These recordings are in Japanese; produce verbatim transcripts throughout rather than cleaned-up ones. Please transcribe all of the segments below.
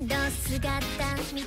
ど姿見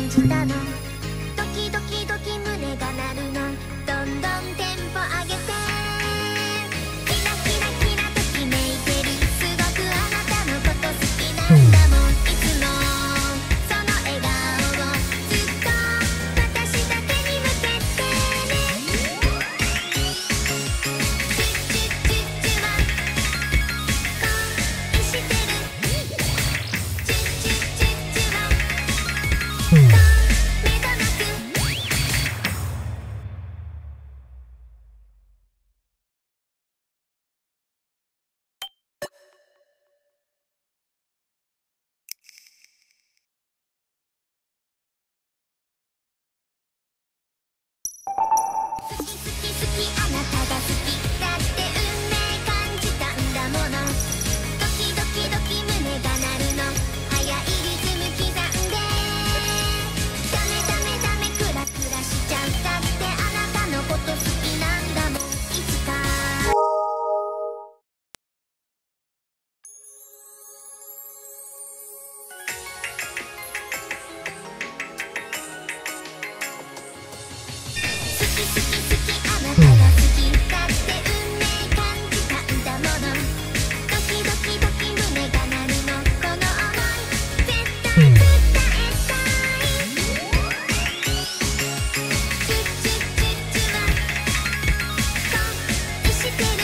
じたの。ドキドキドキ胸が鳴るの。どんどんテンポ上げてキラキラキラときめいてる。すごくあなたのこと好きなんだもん。いつもその笑顔をずっと私だけに向けてね。チュッチュッチュッチュは恋してる。チュッチュッチュッチュはと目がなく。好き好き好きあなたが好きだって運命感じたんだもの。ドキドキドキ胸が鳴るの。速いリズム刻んでダメダメダメクラクラしちゃう。だってあなたのこと好きなんだもん。いつか好き好き好きあなたが好きだって運命感じたんだもの。ドキドキドキ胸が鳴るの。この想い絶対伝えたい。チュッチュッチュッチュは恋してる。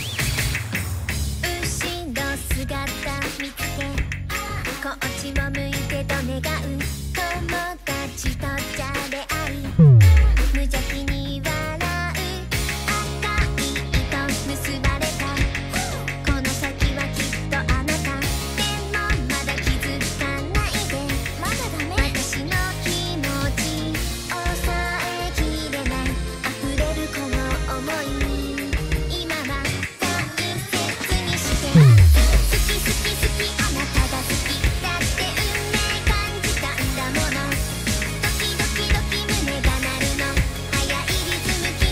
後ろ姿見つけこっちも向いてと願う。友達とじゃれ合い無邪気に笑う。赤い糸結ばれたこの先はきっとあなた。でもまだ気づかないで。まだダメ。私の気持ち抑えきれない溢れるこの想い。今は大切にして。好き好き好きあなたが好きだって運命感じたんだもの。ドキドキドキ胸が鳴るの。速いリズム刻んで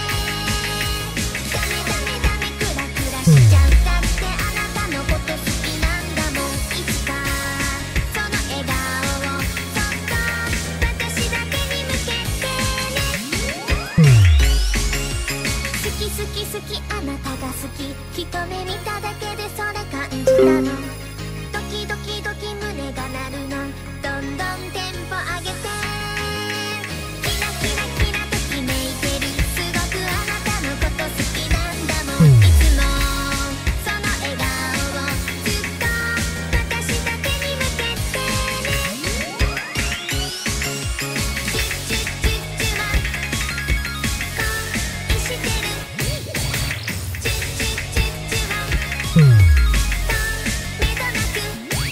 ダメダメダメクラクラしちゃう。だってあなたのこと好きなんだもん。いつかその笑顔をそっと私だけに向けてね。好き好き好きあなたが好き。一目見ただけでそれ感じたの。ドキドキドキ胸が鳴るの。どんどんテンポ上げてキラキラキラときめいてる。すごくあなたのこと好きなんだもん。いつもその笑顔をずっと私だけに向けてね。チュッチュッチュッチュは恋してる。チュッチュッチュッチュはと目がなく。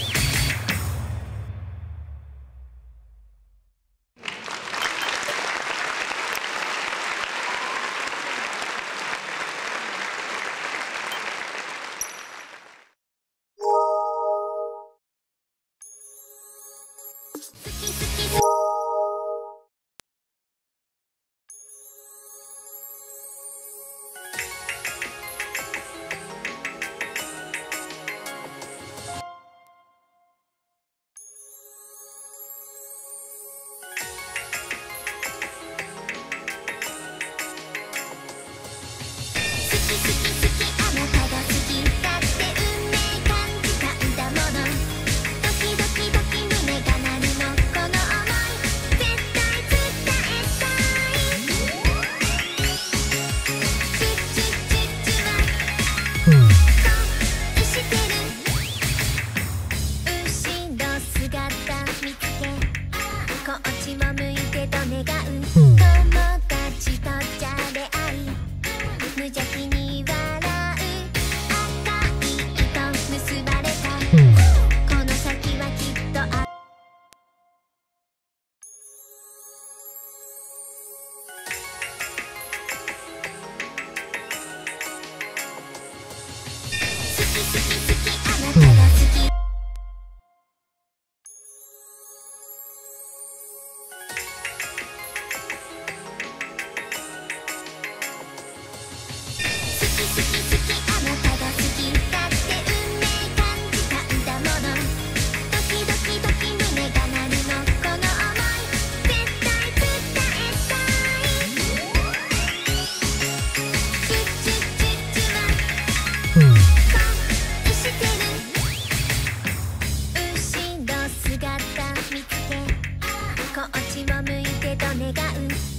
好き好き好き好き好き好きあなたが好きだって運命感じたんだもの。ドキドキドキ胸が鳴るの。この想い絶対伝えたい。チュッチュッチュッチュは恋してる。後ろ姿見つけこっちも向いてと願う。友達とじゃれ合い無邪気に笑う。赤い糸結ばれたこの先はきっとあ好き好き好きあなたが好き。好ちを向いてと願う